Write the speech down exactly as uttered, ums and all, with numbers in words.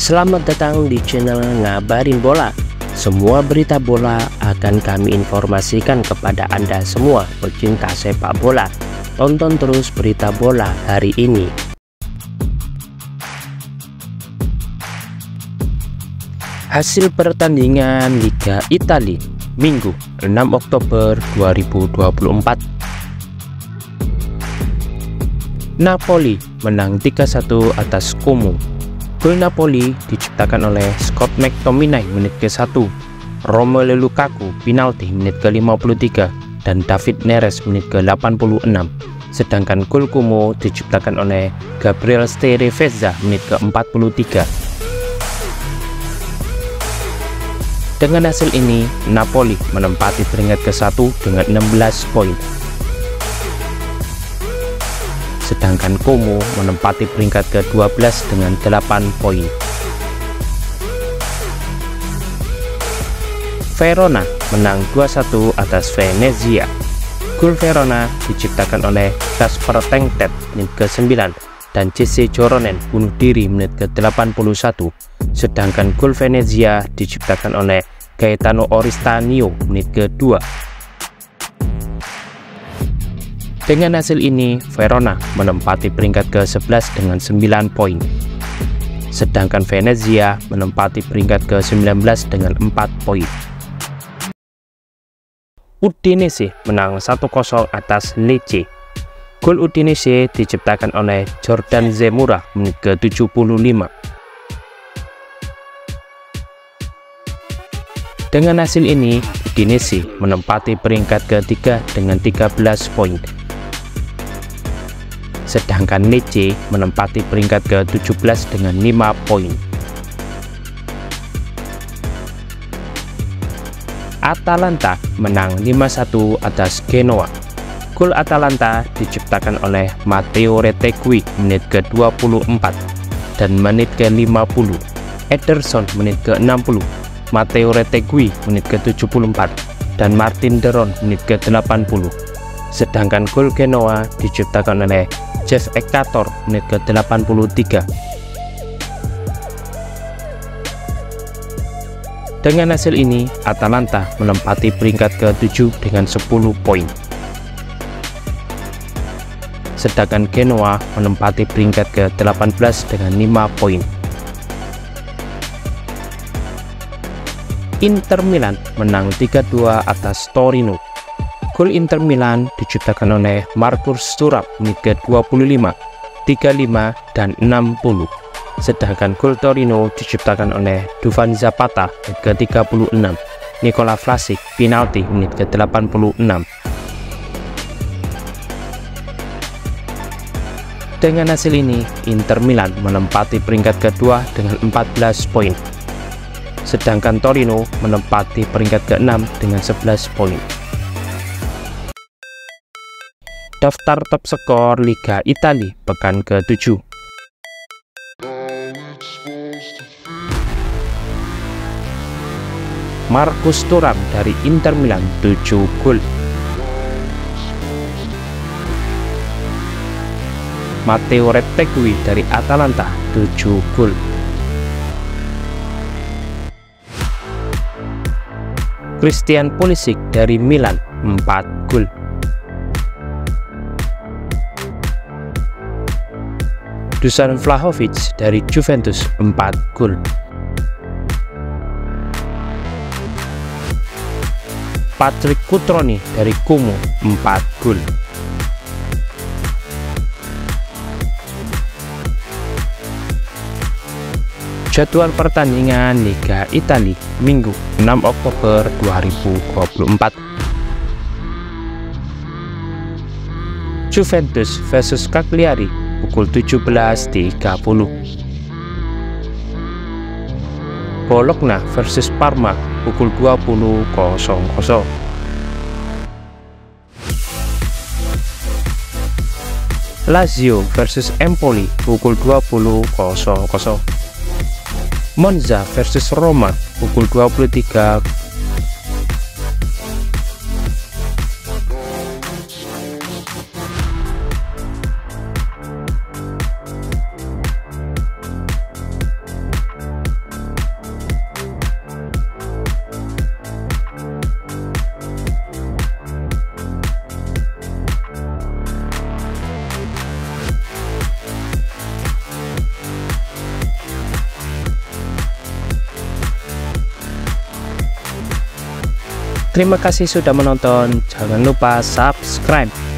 Selamat datang di channel Ngabarin Bola. Semua berita bola akan kami informasikan kepada Anda semua pecinta sepak bola. Tonton terus berita bola hari ini. Hasil pertandingan Liga Italia Minggu enam Oktober dua ribu dua puluh empat. Napoli menang tiga satu atas Como. Gol Napoli diciptakan oleh Scott McTominay menit ke satu, Romelu Lukaku penalti menit ke lima puluh tiga, dan David Neres menit ke delapan puluh enam. Sedangkan gol Como diciptakan oleh Gabriel Sterefezza menit ke empat puluh tiga. Dengan hasil ini, Napoli menempati peringkat ke satu dengan enam belas poin. Sedangkan Como menempati peringkat ke dua belas dengan delapan poin. Verona menang dua satu atas Venezia. Gol Verona diciptakan oleh Kasper Tengstedt menit ke sembilan dan Jesse Joronen bunuh diri menit ke delapan puluh satu. Sedangkan gol Venezia diciptakan oleh Gaetano Oristanio menit ke dua. Dengan hasil ini, Verona menempati peringkat ke sebelas dengan sembilan poin. Sedangkan Venezia menempati peringkat ke sembilan belas dengan empat poin. Udinese menang satu kosong atas Lecce. Gol Udinese diciptakan oleh Jordan Zemura menit ke tujuh puluh lima. Dengan hasil ini, Udinese menempati peringkat ketiga dengan tiga belas poin. Sedangkan Lecce menempati peringkat ke tujuh belas dengan lima poin. Atalanta menang lima satu atas Genoa. Gol Atalanta diciptakan oleh Matteo Retegui menit ke dua puluh empat dan menit ke lima puluh. Ederson menit ke enam puluh, Matteo Retegui menit ke tujuh puluh empat, dan Martin Deron menit ke delapan puluh. Sedangkan gol Genoa diciptakan oleh Jeff Ekator menit ke delapan puluh tiga. Dengan hasil ini, Atalanta menempati peringkat ke tujuh dengan sepuluh poin. Sedangkan Genoa menempati peringkat ke delapan belas dengan lima poin. Inter Milan menang tiga dua atas Torino. Gol Inter Milan diciptakan oleh Marcus Thuram menit ke dua puluh lima, tiga puluh lima, dan enam puluh. Sedangkan gol Torino diciptakan oleh Dufan Zapata menit ke tiga puluh enam, Nikola Vlasic penalti menit ke delapan puluh enam. Dengan hasil ini, Inter Milan menempati peringkat kedua dengan empat belas poin. Sedangkan Torino menempati peringkat keenam dengan sebelas poin. Daftar top skor Liga Italia pekan ke tujuh. Marcus Thuram dari Inter Milan tujuh gol. Matteo Retegui dari Atalanta tujuh gol. Christian Pulisic dari Milan empat gol. Dusan Vlahovic dari Juventus empat gol. Patrick Cutrone dari Como empat gol. Jadwal pertandingan Liga Italia Minggu enam Oktober dua ribu dua puluh empat. Juventus versus Cagliari pukul tujuh belas tiga puluh. Bologna versus Parma pukul dua puluh. Lazio versus Empoli pukul dua puluh. Monza versus Roma pukul dua puluh tiga. Terima kasih sudah menonton, jangan lupa subscribe.